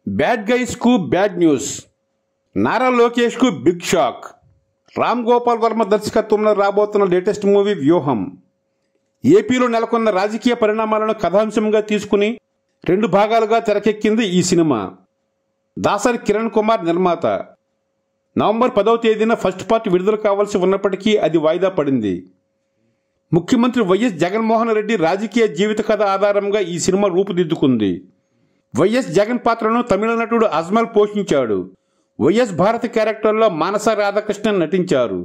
Bad guys కు bad news. Nara Lokesh కు big shock. Ram Gopal Varma దర్శకత్వంలో రాబోతున్న లేటెస్ట్ మూవీ వ్యూహం. ఏపీలో నెలకొన్న రాజకీయ పరిణామాలను కథాంశంగా తీసుకుని 2 భాగాలుగా తెరకెక్కింది ఈ సినిమా. దాసరి కిరణ్ కుమార్ నిర్మాత. నవంబర్ 10వ తేదీన ఫస్ట్ పార్ట్ విడుదల కావాల్సి ఉన్నప్పటికీ అది వాయిదా పడింది. ముఖ్యమంత్రి వైఎస్ జగన్మోహన్ రెడ్డి రాజకీయ జీవిత కథ ఆధారంగా ఈ సినిమా రూపుదిద్దుకుంది. వైఎస్ జగన్ పాత్రను తమిళ నటుడు అజ్మల్ పోషించాడు. వైఎస్ భారతి క్యారెక్టర్లో మానస రాధాకృష్ణన్ నటించారు.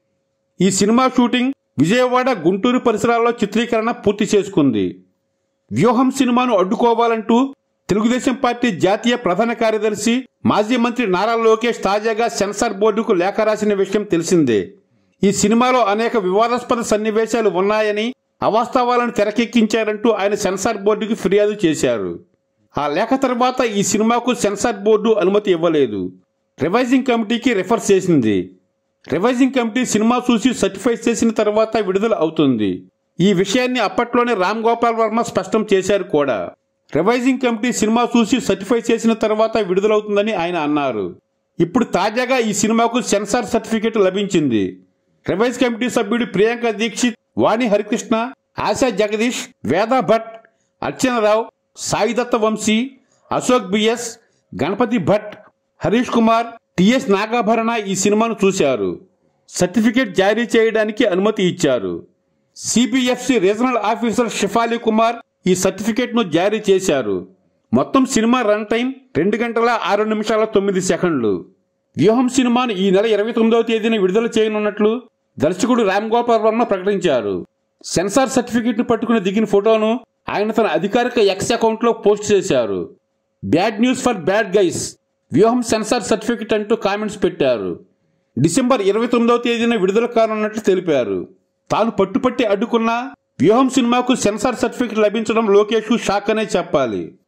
ఈ సినిమా షూటింగ్ విజయవాడ, గుంటూరు పరిసరాల్లో చిత్రీకరణ పూర్తి చేసుకుంది. వ్యూహం సినిమాను అడ్డుకోవాలంటూ తెలుగుదేశం పార్టీ జాతీయ ప్రధాన కార్యదర్శి, మాజీ మంత్రి నారా లోకేష్ తాజాగా సెన్సార్ బోర్డుకు లేఖ రాసిన విషయం తెలిసిందే. ఈ సినిమాలో అనేక వివాదాస్పద సన్నివేశాలు ఉన్నాయని, అవాస్తవాలను తెరకెక్కించారంటూ ఆయన సెన్సార్ బోర్డుకి ఫిర్యాదు చేశారు. ఆ లేఖ తర్వాత ఈ సినిమాకు సెన్సార్ బోర్డు అనుమతి ఇవ్వలేదు. రివైజింగ్ కమిటీకి రిఫర్ చేసింది. రివైజింగ్ కమిటీ సినిమా చూసి సర్టిఫై చేసిన తర్వాత విడుదల అవుతుంది. ఈ విషయాన్ని అప్పట్లోనే రామ్ గోపాల్ వర్మ స్పష్టం చేశారు కూడా. రివైజింగ్ కమిటీ సినిమా చూసి సర్టిఫై చేసిన తర్వాత విడుదలవుతుందని ఆయన అన్నారు. ఇప్పుడు తాజాగా ఈ సినిమాకు సెన్సార్ సర్టిఫికేట్ లభించింది. రివైజ్ కమిటీ సభ్యుడు ప్రియాంక దీక్షిత్, వాణి హరికృష్ణ, ఆశా జగదీష్, వేదా భట్, అర్చనరావు, సాయిదత్త వంశీ, అశోక్ బిఎస్, గణపతి భట్, హరీష్ కుమార్, టిఎస్ నాగాభరణ ఈ సినిమాను చూశారు. సర్టిఫికేట్ జారీ చేయడానికి అనుమతి ఇచ్చారు. CBFC regional officer Shifali Kumar ఈ సర్టిఫికేట్ను జారీ చేశారు. మొత్తం సినిమా రన్ టైం 2 గంటల 6 నిమిషాల 9 సెకండ్లు. వ్యూహం సినిమాను ఈ నెల 29వ తేదీన విడుదల చేయనున్నట్లు దర్శకుడు రామ్ గోపాల్ వర్మ ప్రకటించారు. సెన్సార్ సర్టిఫికేట్ను పట్టుకుని దిగిన ఫోటోను ఆయన తన అధికారిక ఎక్స్ అకౌంట్లో పోస్ట్ చేశారు. Bad news for bad guys, Vyuham censor certificate అంటూ కామెంట్స్ పెట్టారు. డిసెంబర్ 29వ తేదీన విడుదల కానున్నట్లు తెలిపారు. తాను పట్టుపట్టి అడ్డుకున్న వ్యూహం సినిమాకు సెన్సార్ సర్టిఫికేట్ లభించడం లోకేష్ షాక్ అనే చెప్పాలి.